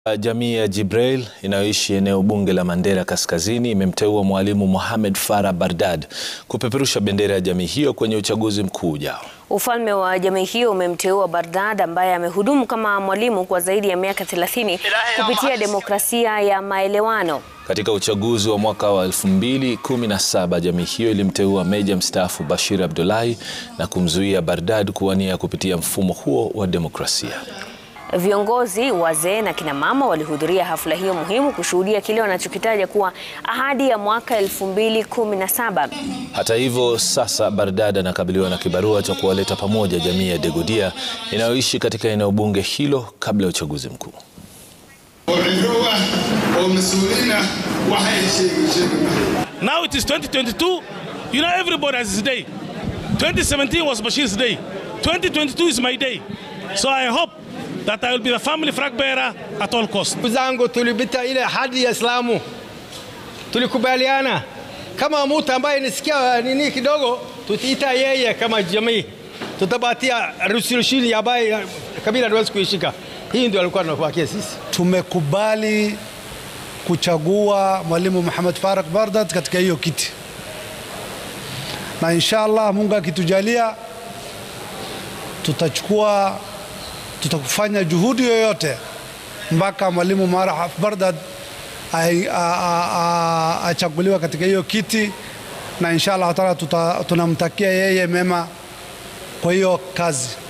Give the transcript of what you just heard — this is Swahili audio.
Jamii ya Jibrail inayoishi eneo bunge la Mandera Kaskazini imemteua mwalimu Mohamed farah Bardad kupeperusha bendera ya jamii hiyo kwenye uchaguzi mkuu ujao. Ufalme wa jamii hiyo umemteua Bardad ambaye amehudumu kama mwalimu kwa zaidi ya miaka 30 kupitia demokrasia ya maelewano. Katika uchaguzi wa mwaka wa 2017, jamii hiyo ilimteua meja mstaafu Bashir Abdullahi na kumzuia Bardad kuwania kupitia mfumo huo wa demokrasia. Viongozi, wazee na kina mama walihudhuria hafla hiyo muhimu kushuhudia kile wanachokitaja kuwa ahadi ya mwaka 2017. Hata hivyo, sasa Bardad anakabiliwa na kibarua cha kuwaleta pamoja jamii ya Degodia inayoishi katika eneo bunge hilo kabla ya uchaguzi mkuu. Now it is 2022. You know, everybody has his day. 2017 was Bashir's day. 2022 is my day. So I hope that I will be the family flag bearer at all costs. Zangu tulibita ile ahadi ya Islamu. Tulikubaliana kama mtu ambaye nisikia nini kidogo tutiita yeye kama jamii. Tutabatia resolution ambaye kabila hawezi kuishika. Hii ndio alikuwa anakuwakia sisi. Tumekubali kuchagua mwalimu Mohamed farah Bardad katika hiyo kiti. Na inshallah Mungu akitujalia tutafanya juhudi yoyote mpaka mwalimu Bardad achaguliwa katika hiyo kiti, na inshallah tunamtakia yeye mema kwa hiyo kazi.